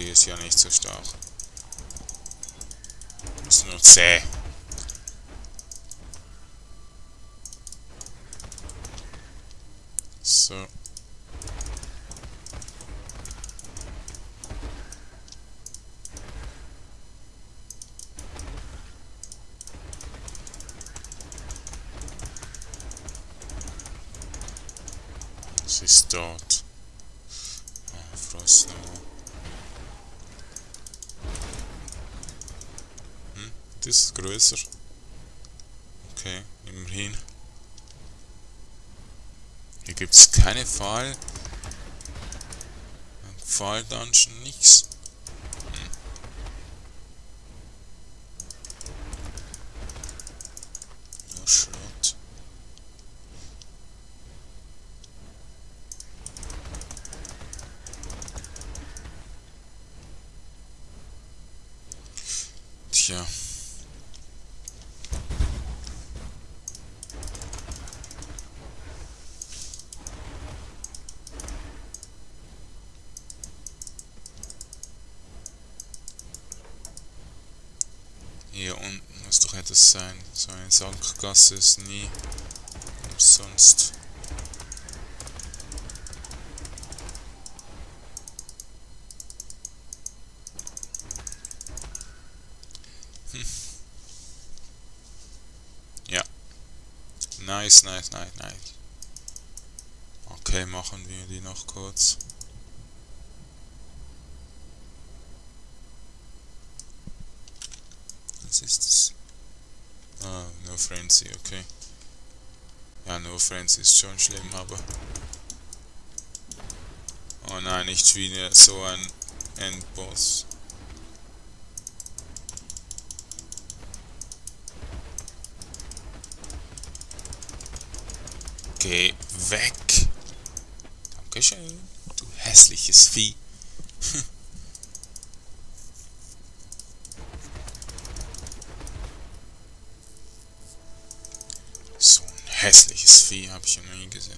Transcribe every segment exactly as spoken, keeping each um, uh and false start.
die ist ja nicht so stark. Ist nur zäh. So. Was ist dort? Ah, Frostnova. Hm, das ist größer. Okay, immerhin. Hier gibt es keine Pfeil. Pfeil-Dungeon, nichts. Hm. Nur Schrott. Tja. Hier unten muss doch etwas sein. So eine Sackgasse ist nie umsonst. Hm. Ja. Nice, nice, nice, nice. Okay, machen wir die noch kurz. Was ist das? Ah, No Frenzy, okay. Ja, No Frenzy ist schon schlimm, aber... Oh nein, nicht wieder so ein Endboss. Geh weg! Dankeschön, du hässliches Vieh. So ein hässliches Vieh habe ich ja noch nie gesehen.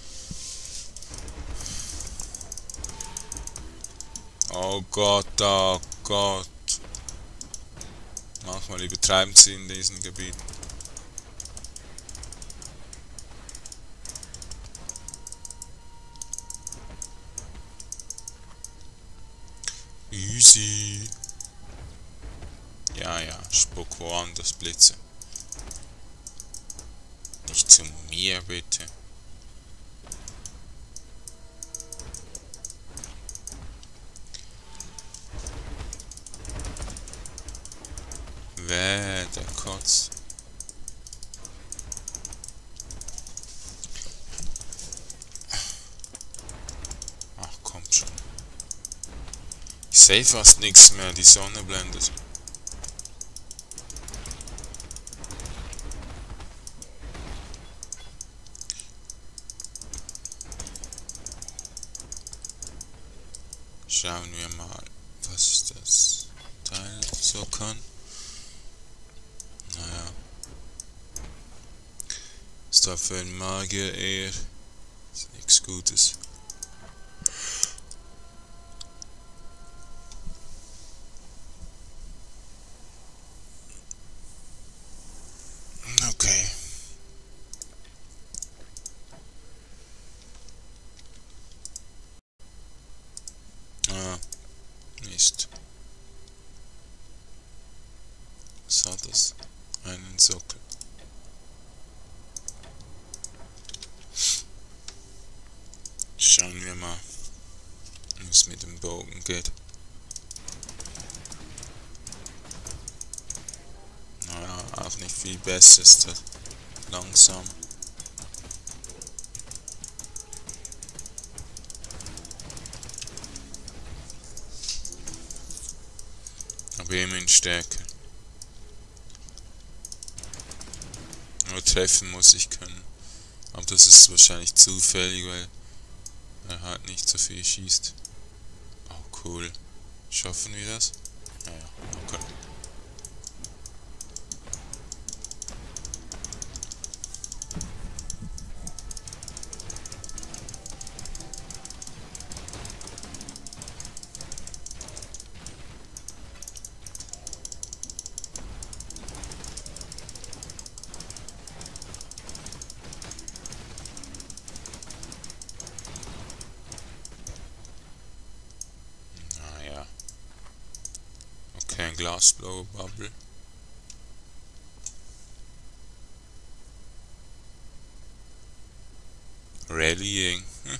Oh Gott, oh Gott. Manchmal übertreiben sie in diesem Gebiet. Easy. Ja, ja, spuck woanders Blitze. Nicht zu mir, bitte. Wäh, der Kotz. Ach, komm schon. Ich sehe fast nichts mehr, die Sonne blendet. Schauen wir mal, was das Teil so kann. Naja. Ist da für einen Magier eher ist nichts Gutes. Okay. Ah, Mist. Was hat das? Einen Sockel. Schauen wir mal, wie es mit dem Bogen geht. Naja, auch nicht viel besser, ist das langsam. Aber immerhin stärker. Nur treffen muss ich können. Aber das ist wahrscheinlich zufällig, weil er halt nicht so viel schießt. Oh cool. Schaffen wir das? Ja, ja, okay. Glassblower Bubble. Rallying. Hm.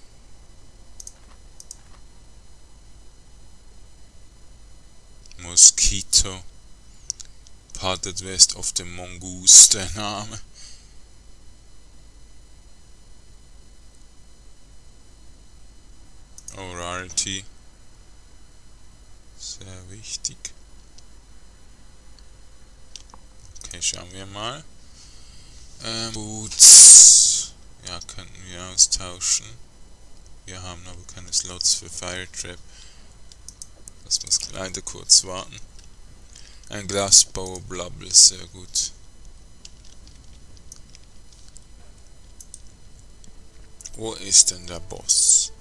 Mosquito. Parted West of the Mongoose, der Name. Oh, Rarity. Sehr wichtig. Okay, schauen wir mal. Ähm, Boots. Ja, könnten wir austauschen. Wir haben aber keine Slots für Fire Trap. Das muss leider kurz warten. Ein Glassblower Bubble, sehr gut. Wo ist denn der Boss?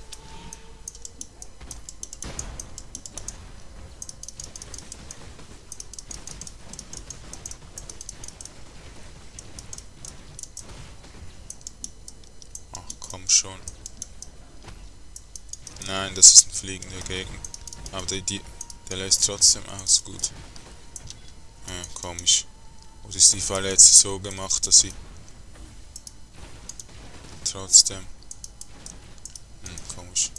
Ach komm schon. Nein, das ist ein fliegender Gegner. Aber die, die, der lässt trotzdem aus. Gut. Ja, komisch. Oder ist die Falle jetzt so gemacht, dass sie trotzdem... Hm, komisch.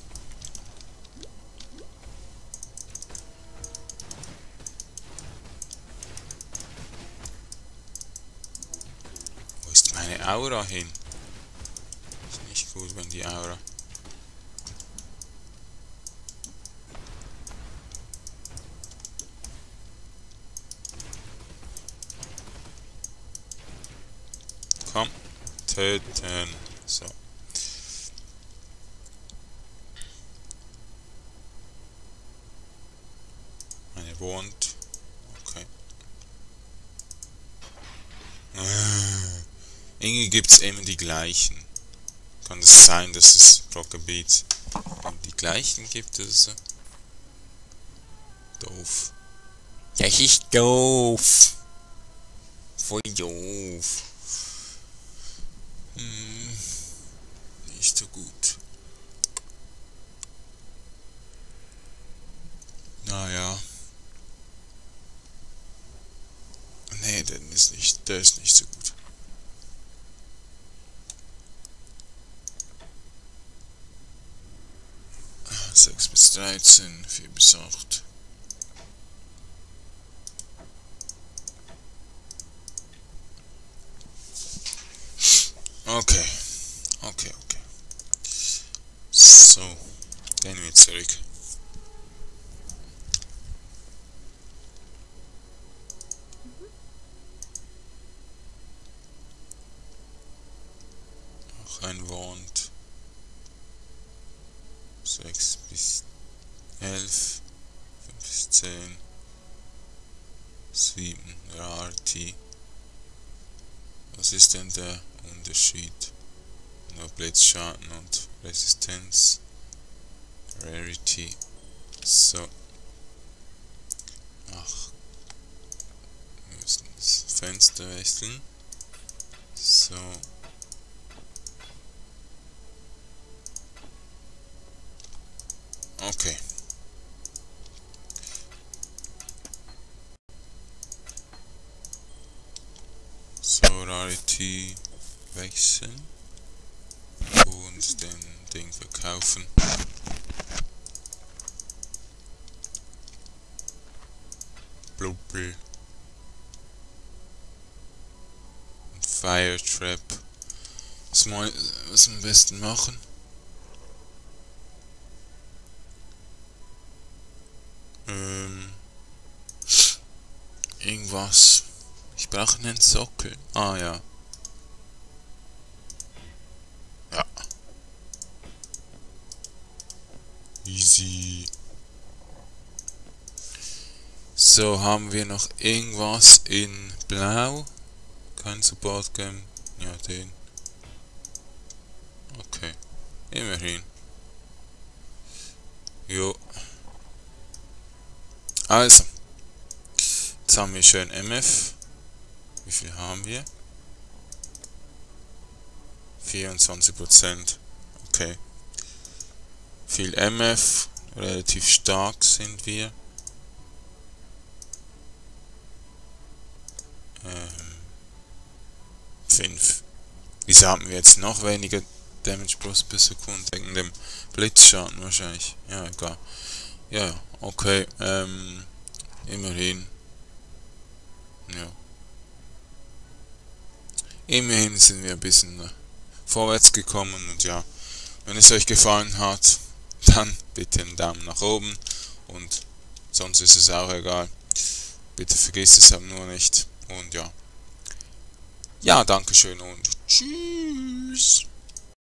Wo ist meine Aura hin? Ist nicht gut, wenn die Aura... Komm, töten. So. Eine Wand. Okay. Äh, irgendwie gibt's immer die gleichen. Kann es sein, dass es pro Gebiet die gleichen gibt oder so? Doof. Das ist doof. Voll doof. Hm, nicht so gut. Naja. Nee, der ist nicht, der ist nicht so gut. sechs bis dreizehn, vier bis acht. Okay, okay, okay. So, gehen wir zurück. Auch ein Wand. sechs bis elf, fünf bis zehn, sieben, Rarity. Was ist denn der Unterschied? Nur Blitzschaden und Resistenz. Rarity. So. Ach. Wir müssen das Fenster wechseln. So. Okay. So, Rarity wechseln. Und den Ding verkaufen. Blubbel. Und Fire Trap. Was mal, was wir am besten machen? Ähm. Irgendwas. Ich brauche einen Sockel. Ah ja. Ja. Easy. So, haben wir noch irgendwas in Blau? Kein Support Game? Ja, den. Okay. Immerhin. Jo. Also. Jetzt haben wir schön M F. Wie viel haben wir? vierundzwanzig Prozent. Okay. Viel M F. Relativ stark sind wir. Ähm, fünf. Wieso haben wir jetzt noch weniger Damage pro Sekunde? Wegen dem Blitzschaden wahrscheinlich. Ja, egal. Ja, okay. Ähm, immerhin. Ja. Immerhin sind wir ein bisschen äh, vorwärts gekommen und ja, wenn es euch gefallen hat, dann bitte einen Daumen nach oben und sonst ist es auch egal. Bitte vergisst es halt nur nicht und ja. Ja, Dankeschön und tschüss.